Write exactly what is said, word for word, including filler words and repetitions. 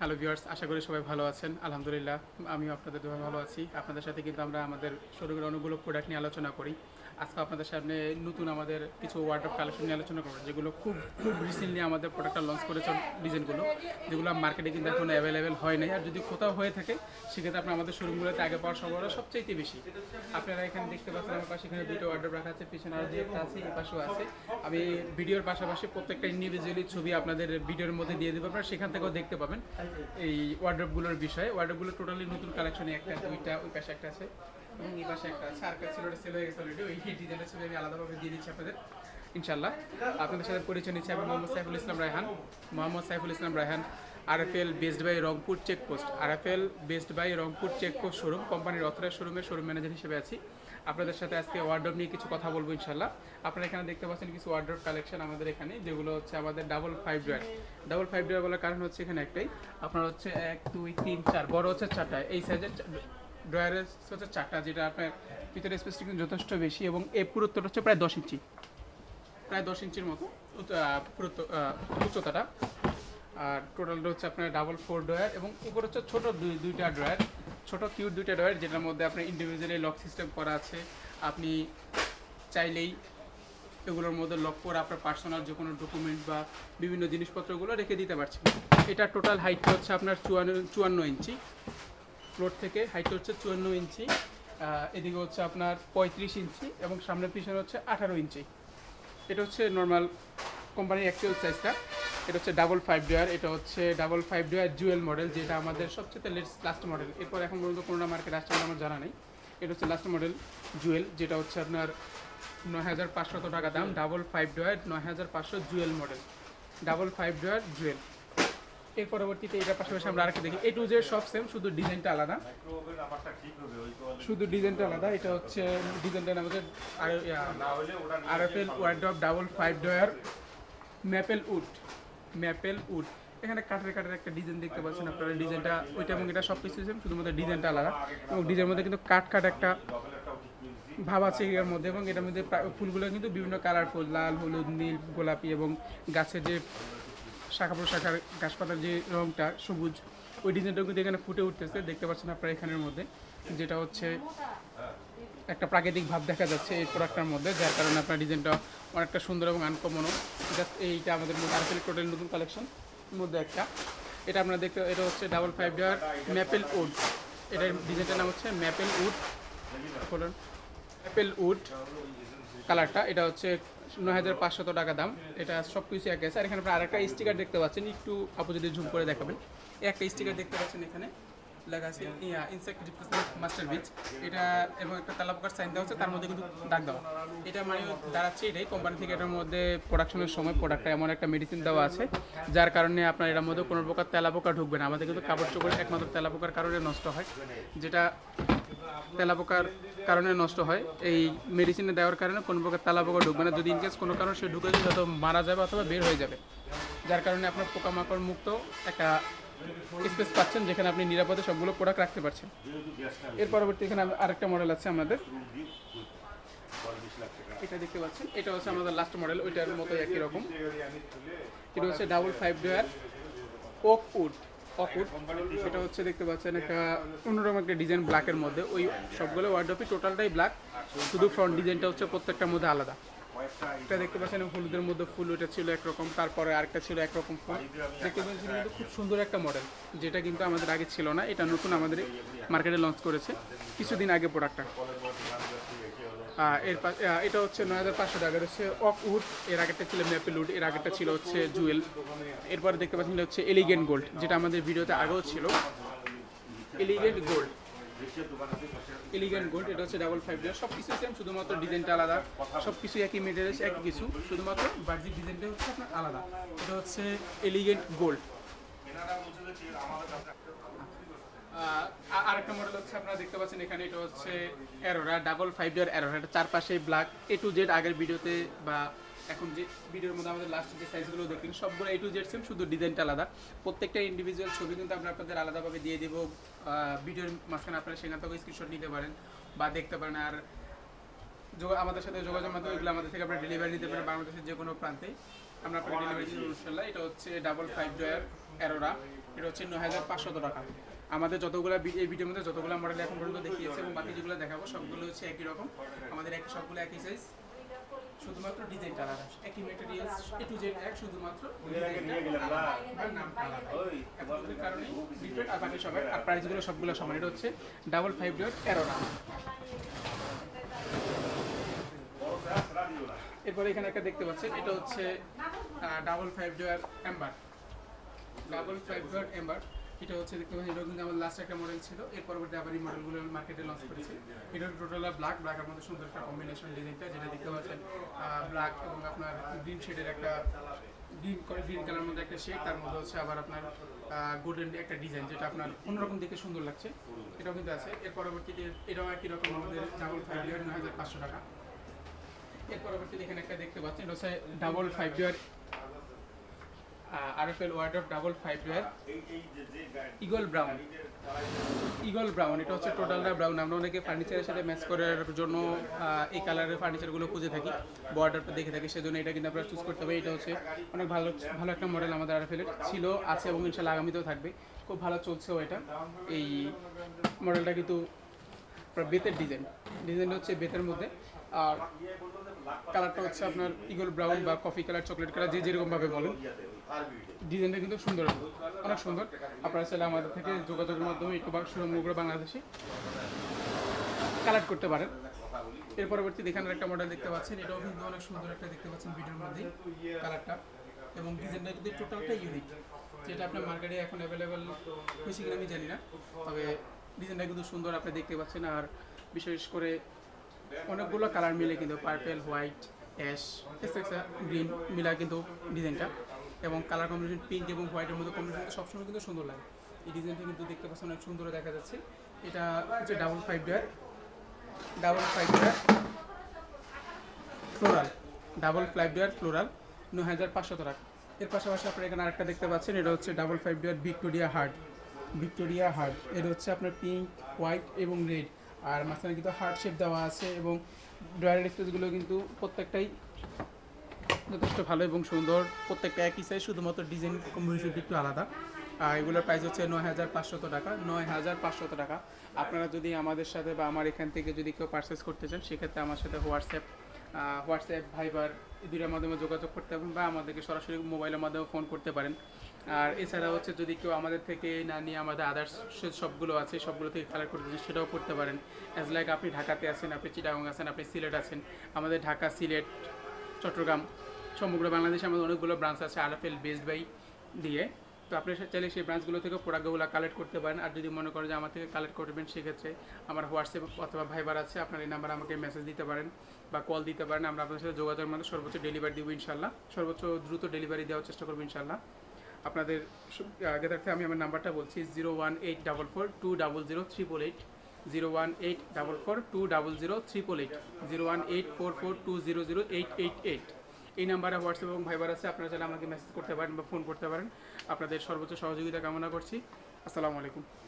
Hello viewers, আশা করি সবাই ভালো আছেন। আলহামদুলিল্লাহ আমিও আপনাদের দোয়া ভালো আছি। আপনাদের সাথে কিন্তু আমরা আমাদের শোরুমের অনেকগুলো প্রোডাক্ট নিয়ে আলোচনা করি। আজকে আপনাদের সামনে নতুন আমাদের কিছু ওয়ার্ডরোব কালেকশন নিয়ে আলোচনা করবো, যেগুলো খুব খুব রিসেন্টলি আমাদের প্রোডাক্টটা লঞ্চ করেছে ডিজাইনগুলো, যেগুলো মার্কেটে কিন্তু এখন অ্যাভেলেবেল হয় নাই। আর যদি কোথাও হয়ে থাকে সেক্ষেত্রে আপনার আমাদের শোরুমগুলোতে আগে পাওয়ার সম্ভাবনা সবচেয়ে বেশি। আপনারা এখানে দেখতে পাচ্ছেন আমার পাশে এখানে দুটো ওয়ার্ডরোব রাখা আছে, পিছনে আরও দুই একটা আছে, এই পাশেও আছে। আমি ভিডিওর পাশাপাশি প্রত্যেকটা ইন্ডিভিজুয়ালি ছবি আপনাদের ভিডিওর মধ্যে দিয়ে দেবো, আপনারা সেখান থেকেও দেখতে পাবেন এই ওয়ার্ডরোবগুলোর বিষয়ে। ওয়ার্ডরোবগুলো টোটালি নতুন কালেকশনে একটা দুইটা, ওই পাশে একটা আছে এবং এই পাশে একটা আছে। আর একটা ছিল, ওটা সেল হয়ে গেছে অলরেডি। ওই ডিজাইনটা ছবি আমি আলাদাভাবে দিয়ে দিচ্ছি আপনাদের ইনশাল্লাহ। আপনাদের সাথে পরিচয় নিচ্ছি, আমি Mohammad Saiful Islam Raihan. Mohammad Saiful Islam Raihan, RFL based by Rangpur checkpost. RFL based by Rangpur checkpost showroom, কোম্পানির অথরাইজ শোরুমের শোরুম ম্যানেজার হিসেবে আছি। আপনাদের সাথে আজকে ওয়ার্ডরোব নিয়ে কিছু কথা বলবো ইনশাল্লাহ। আপনারা এখানে দেখতে পাচ্ছেন কিছু ওয়ার্ডরোব কালেকশন আমাদের এখানে, যেগুলো হচ্ছে আমাদের double five drawer. Double five drawer বলার কারণ হচ্ছে এখানে একটাই, আপনার হচ্ছে এক দুই তিন চার, বড় হচ্ছে চারটা, এই সাইজের ড্রয়ারের হচ্ছে চারটা, যেটা আপনার ভিতরে স্পেসটা কিন্তু যথেষ্ট বেশি এবং এই পুরুত্বটা হচ্ছে প্রায় দশ ইঞ্চি, প্রায় দশ ইঞ্চির মতো পুরুত্ব উচ্চতাটা। আর টোটালটা হচ্ছে আপনার ডাবল ফোর ড্রয়ার এবং উপর হচ্ছে ছোটো দুই দুইটা ড্রয়ার, ছোটো কিউট দুইটা ড্রয়ার, যেটার মধ্যে আপনার ইন্ডিভিজুয়ালি লক সিস্টেম করা আছে। আপনি চাইলেই এগুলোর মধ্যে লক করে আপনার পার্সোনাল যে কোনো ডকুমেন্ট বা বিভিন্ন জিনিসপত্রগুলো রেখে দিতে পারছেন। এটা টোটাল হাইটটা হচ্ছে আপনার চুয়ান্ন চুয়ান্ন ইঞ্চি, ফ্লোর থেকে হাইট হচ্ছে চুয়ান্ন ইঞ্চি, এদিকে হচ্ছে আপনার পঁয়ত্রিশ ইঞ্চি এবং সামনের পিছনে হচ্ছে আঠারো ইঞ্চি। এটা হচ্ছে নর্মাল কোম্পানির অ্যাকচুয়াল সাইজটা। এটা হচ্ছে ডাবল ফাইভ ডোয়ার, এটা হচ্ছে double five drawer jewel model, যেটা আমাদের সবচেয়ে লেটেস্ট লাস্ট মডেল। এরপর এখন পর্যন্ত কোনো মার্কেট আসছে বলে আমার জানা নেই। এটা হচ্ছে লাস্ট মডেল জুয়েল, যেটা হচ্ছে আপনার নয় হাজার পাঁচশত টাকা দাম। ডাবল ফাইভ ডোয়ার নয় হাজার পাঁচশো jewel model, double five drawer jewel. এর পরবর্তীতে এটার পাশাপাশি আমরা আরেকটা দেখি, এ টু জেড সব সেম, শুধু ডিজাইনটা আলাদা, শুধু ডিজাইনটা আলাদা। এটা হচ্ছে ডিজাইনটা আমাদের RFL wardrobe double five drawer maple wood, maple wood. এখানে কাঠের কাঠের একটা ডিজাইন দেখতে পাচ্ছেন আপনারা, ডিজাইনটা ওইটা এবং এটা সব কিছু সেম, শুধুমাত্র ডিজাইনটা আলাদা এবং ডিজাইনের মধ্যে কিন্তু কাঠ কাঠ একটা ভাব আছে এর মধ্যে। এবং এটার মধ্যে ফুলগুলো কিন্তু বিভিন্ন কালারফুল, লাল, হলুদ, নীল, গোলাপি এবং গাছের যে শাখা প্রশাখার গাছপাতার যে রঙটা সবুজ, ওই ডিজাইনটাও কিন্তু এখানে ফুটে উঠতেছে, দেখতে পাচ্ছেন আপনারা এখানের মধ্যে, যেটা হচ্ছে একটা প্রাকৃতিক ভাব দেখা যাচ্ছে এই প্রোডাক্টটার মধ্যে, যার কারণে আপনার ডিজাইনটা অনেকটা সুন্দর এবং আনকমনও। জাস্ট এইটা আমাদের মধ্যে আরএফএল টোটাল নতুন কালেকশন মধ্যে একটা। এটা আপনারা দেখতে, এটা হচ্ছে double five drawer maple wood, এটার ডিজাইনটার নাম হচ্ছে ম্যাপেল উড, বলুন ম্যাপেল উড কালারটা। এটা হচ্ছে নয় হাজার পাঁচশত টাকা দাম। এটা সব কিছু এক আছে। আর এখানে আপনার আরেকটা স্টিকার দেখতে পাচ্ছেন, একটু আপু যদি ঝুম করে দেখাবেন, একটা স্টিকার দেখতে পাচ্ছেন এখানে লেখা আছে ইনসেক্ট রিপ্লেসমেন্ট মাস্টার বিচ। এটা এবং একটা তেলাপোকার সাইন দেওয়া হচ্ছে, তার মধ্যে কিন্তু দাগ দেওয়া। এটা মানে দাঁড়াচ্ছে এটাই কোম্পানি থেকে এটার মধ্যে প্রোডাকশনের সময় প্রোডাক্টটা এমন একটা মেডিসিন দেওয়া আছে, যার কারণে আপনার এটার মধ্যে কোনো প্রকার তেলাপোকা ঢুকবে না। আমাদের কিন্তু কাপড় চোপড় একমাত্র তেলাপোকার কারণে নষ্ট হয়, যেটা তেলাপোকার কারণে নষ্ট হয়। এই মেডিসিনে দেওয়ার কারণে কোনো প্রকার তেলাপোকা ঢুকবে না। যদি ইনকেস কোনো কারণে সে ঢুকে যায়, যত মারা যাবে অথবা বের হয়ে যাবে, যার কারণে আপনার পোকামাকড় মুক্ত একটা স্পেস পাচ্ছেন, যেখানে আপনি নিরাপদে সবগুলো প্রোডাক্ট রাখতে পারছেন। এর পরবর্তী এখানে আরেকটা মডেল আছে আমাদের, এটা দেখতে পাচ্ছেন, এটা হচ্ছে আমাদের লাস্ট মডেল, ওইটার মতো একই রকম। এটা হচ্ছে double five drawer oak wood, oak wood. এটা হচ্ছে দেখতে পাচ্ছেন একটা অন্যরকম একটা ডিজাইন ব্ল্যাকের মধ্যে। ওই সবগুলো ওয়ার্ডরোবই টোটালটাই ব্ল্যাক, শুধু ফ্রন্ট ডিজাইনটা হচ্ছে প্রত্যেকটার মধ্যে আলাদা। এটা দেখতে পাচ্ছেন হলুদের মধ্যে ফুল, ওইটা ছিল একরকম, তারপরে আরেকটা ছিল একরকম ফুল। দেখতে পাচ্ছেন কিন্তু খুব সুন্দর একটা মডেল, যেটা কিন্তু আমাদের আগে ছিল না। এটা নতুন আমাদের মার্কেটে লঞ্চ করেছে কিছুদিন আগে প্রোডাক্টটা। এর এটা হচ্ছে নয় হাজার পাঁচশো টাকার হচ্ছে ওক উড, এর আগেরটা ছিল ম্যাপেল উড, এর আগেরটা ছিল হচ্ছে জুয়েল। এরপরে দেখতে পাচ্ছেন হচ্ছে এলিগেন্ট গোল্ড, যেটা আমাদের ভিডিওতে আগেও ছিল, এলিগেন্ট গোল্ড, এলিগেন্ট গোল্ড। এটা হচ্ছে ডাবল ফাইভ ডোয়ার, সব কিছু সেম, শুধুমাত্র ডিজাইনটা আলাদা। সব কিছু একই মেটেরিয়ালস, একই কিছু, শুধুমাত্র বার্জিক ডিজাইনটা হচ্ছে আপনার আলাদা। এটা হচ্ছে এলিগেন্ট গোল্ড। আরেকটা মডেল হচ্ছে আপনারা দেখতে পাচ্ছেন এখানে, এটা হচ্ছে aurora, double five drawer aurora. এটা চারপাশে ব্ল্যাক, এ টু জেড আগের ভিডিওতে বা এখন যে ভিডিওর মধ্যে আমাদের লাস্ট যে সাইজগুলো দেখলেন সবগুলো এ টু জেড সেম, শুধু ডিজাইনটা আলাদা। প্রত্যেকটা ইন্ডিভিজুয়াল ছবি কিন্তু আমরা আপনাদের আলাদাভাবে দিয়ে দেবো ভিডিওর মাঝখানে, আপনারা সেখান থেকে স্ক্রিনশট নিতে পারেন বা দেখতে পারেন। আর আমাদের সাথে যোগাযোগের মাধ্যমে এগুলো আমাদের থেকে আপনারা ডেলিভারি নিতে পারেন বাংলাদেশের যে কোনো প্রান্তে। আমরা আপনাকে ডেলিভারি দিই ইনশাল্লাহ। এটা হচ্ছে ডাবল ফাইভ ডয়ার অ্যারোরা, এটা হচ্ছে নয় হাজার পাঁচশত টাকা। আমাদের যতগুলো এই ভিডিওর মধ্যে যতগুলো মডেল এখন পর্যন্ত দেখিয়েছে এবং বাকি যেগুলো দেখাবো সবগুলো হচ্ছে একই রকম, আমাদের একই সবগুলো একই সাইজ, শুধুমাত্র ডিজাইনটা আলাদা, একই ম্যাটেরিয়ালস এ টু জেড এক, শুধুমাত্র নামটা আলাদা। এতগুলোর কারণেই ডিফারেন্ট, আর বাকি সবাই আর প্রাইসগুলো সবগুলো সমান। এটা হচ্ছে ডাবল ফাইভ ডয়ার অ্যারোরা। এরপরে এখানে একটা দেখতে পাচ্ছেন, এটা হচ্ছে double five drawer amber, double five drawer amber. এটা হচ্ছে দেখতে পাচ্ছেন, এটা কিন্তু আমার লাস্ট একটা মডেল ছিল, এর পরবর্তী আবার এই মডেলগুলো মার্কেটে লঞ্চ করেছে। এটা টোটাল ব্ল্যাক, ব্ল্যাকের মধ্যে সুন্দর একটা কম্বিনেশন ডিজাইনটা, যেটা দেখতে পাচ্ছেন ব্ল্যাক এবং আপনার গ্রিন শেডের একটা গ্রিন গ্রিন কালারের মধ্যে একটা শেড, তার মধ্যে হচ্ছে আবার আপনার গোল্ডেন একটা ডিজাইন, যেটা আপনার অন্যরকম দেখে সুন্দর লাগছে, এটাও কিন্তু আছে। এর পরবর্তীতে এটাও একই রকম আমাদের ডাবল ফাইভ ডয়ার নয় হাজার পাঁচশো টাকা। এর পরবর্তীতে এখানে একটা দেখতে পাচ্ছেন, এটা হচ্ছে double five drawer R F L wardrobe double five drawer eagle brown, eagle brown. এটা হচ্ছে টোটালটা ব্রাউন। আমরা অনেকে ফার্নিচারের সাথে ম্যাচ করার জন্য এই কালারের ফার্নিচারগুলো খুঁজে থাকি, বর্ডারটা দেখে থাকি, সেজন্য এটা কিন্তু আপনারা চুজ করতে হবে। এটা হচ্ছে অনেক ভালো ভালো একটা মডেল আমাদের আর এফ এল ছিল, আছে এবং ইনশাল্লাহ আগামীতেও থাকবে, খুব ভালো চলছেও এটা। এই মডেলটা কিন্তু বেতের ডিজাইন, ডিজাইনটা হচ্ছে বেতের মধ্যে, আর কালারটা হচ্ছে আপনার ইগল ব্রাউন বা কফি কালার, চকলেট কালার, যে যেরকমভাবে বলেন। ডিজাইনটা কিন্তু সুন্দর, অনেক সুন্দর। আপনারা চাইলে আমাদের থেকে যোগাযোগের মাধ্যমে একটু সমগ্র বাংলাদেশে কালেক্ট করতে পারেন। এর পরবর্তীতে এখানে একটা মডেল দেখতে পাচ্ছেন, এটাও কিন্তু অনেক সুন্দর একটা দেখতে পাচ্ছেন ভিডিওর মধ্যে কালারটা, এবং ডিজাইনটা কিন্তু টোটালটা ইউনিক, যেটা আপনার মার্কেটে এখন অ্যাভেলেবেল হয়েছে কিনা আমি জানি না, তবে ডিজাইনটা কিন্তু সুন্দর আপনি দেখতে পাচ্ছেন। আর বিশেষ করে অনেকগুলো কালার মিলে কিন্তু purple, white, ash, etcetera green মিলা কিন্তু ডিজাইনটা, এবং কালার কম্বিনেশন পিঙ্ক এবং হোয়াইটের মধ্যে কম্বিনেশন সবসময় কিন্তু সুন্দর লাগে। এই ডিজাইনটা কিন্তু দেখতে পাচ্ছেন অনেক সুন্দর দেখা যাচ্ছে। এটা হচ্ছে double five drawer, double five drawer floral, double five drawer floral নয় হাজার পাঁচশো টাকা। এর পাশাপাশি আপনারা এখানে আরেকটা দেখতে পাচ্ছেন, এটা হচ্ছে double five drawer Victoria heart, Victoria heart. এটা হচ্ছে আপনার পিঙ্ক, হোয়াইট এবং রেড, আর মাঝখানে কিন্তু হার্ট শেপ দেওয়া আছে, এবং ড্রয়ারের স্পেসগুলো কিন্তু প্রত্যেকটাই যথেষ্ট ভালো এবং সুন্দর, প্রত্যেকটা একই সাইজ, শুধুমাত্র ডিজাইন কম্বিনেশনটি একটু আলাদা। আর এগুলোর প্রাইস হচ্ছে নয় হাজার পাঁচশত টাকা, নয় হাজার পাঁচশত টাকা। আপনারা যদি আমাদের সাথে বা আমার এখান থেকে যদি কেউ পারচেস করতে চান, সেক্ষেত্রে আমার সাথে হোয়াটসঅ্যাপ হোয়াটসঅ্যাপ ভাইবার এই দুইটার মাধ্যমে যোগাযোগ করতে পারেন, বা আমাদেরকে সরাসরি মোবাইলের মাধ্যমে ফোন করতে পারেন। আর এছাড়া হচ্ছে যদি কেউ আমাদের থেকে না নিয়ে আমাদের আদার্স সবগুলো আছে, সবগুলো থেকে কালেক্ট করতে চান, সেটাও করতে পারেন। অ্যাজ লাইক আপনি ঢাকাতে আছেন, আপনি চিটাগং আছেন, আপনি সিলেট আছেন, আমাদের ঢাকা, সিলেট, চট্টগ্রাম, সমগ্র বাংলাদেশে আমাদের অনেকগুলো ব্রাঞ্চ আছে আর এফ এল বেসড বাই দিয়ে। তো আপনি চাইলে সেই ব্রাঞ্চগুলো থেকে প্রোডাক্টগুলো কালেক্ট করতে পারেন। আর যদি মনে করেন যে আমার থেকে কালেক্ট করবেন, সেক্ষেত্রে আমার হোয়াটসঅ্যাপ অথবা ভাইবার আছে, আপনার এই নাম্বারে আমাকে মেসেজ দিতে পারেন বা কল দিতে পারেন। আমরা আপনার সাথে যোগাযোগের মধ্যে সর্বোচ্চ ডেলিভারি দেবো ইনশাল্লাহ, সর্বোচ্চ দ্রুত ডেলিভারি দেওয়ার চেষ্টা করবো ইনশাল্লাহ। আপনাদের জ্ঞাতার্থে আমি আমার নাম্বারটা বলছি, zero one eight double four two double zero triple eight, zero one eight double four two double zero triple eight, zero one eight four four two zero zero eight eight eight. এই নাম্বারে WhatsApp এবং ভাইবার আছে, আপনারা চাইলে আমাকে message করতে পারেন বা ফোন করতে পারেন। আপনাদের সর্বোচ্চ সহযোগিতা কামনা করছি। আসসালামু আলাইকুম।